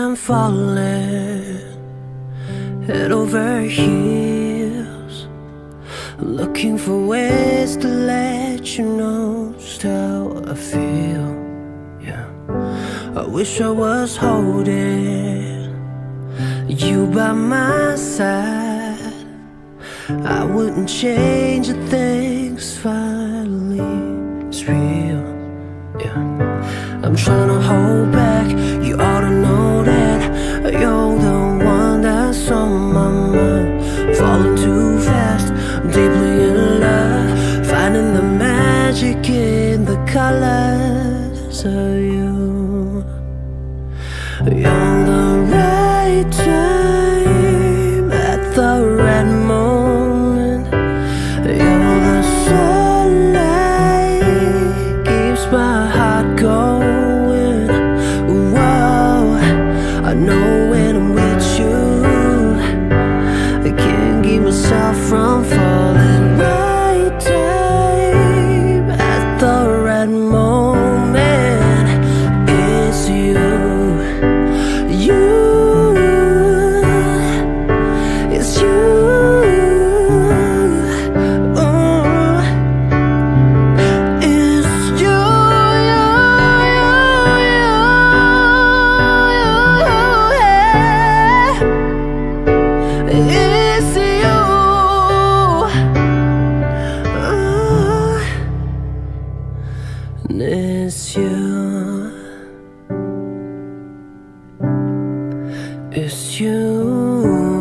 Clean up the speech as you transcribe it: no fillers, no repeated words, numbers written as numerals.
I'm falling head over heels, looking for ways to let you know just how I feel. Yeah, I wish I was holding you by my side. I wouldn't change a thing, 'cause finally it's real. Yeah, I'm trying to hold back. You ought to know that you're the one that's on my mind. Falling too fast, I'm deeply in love, finding the magic in the colors of you. You're the right time at the right moment. You're the sunlight, keeps my heart going. Whoa, I know when I'm with you, I can't keep myself from falling. Right time at the right moment. It's you, you, it's you. It's you, it's you.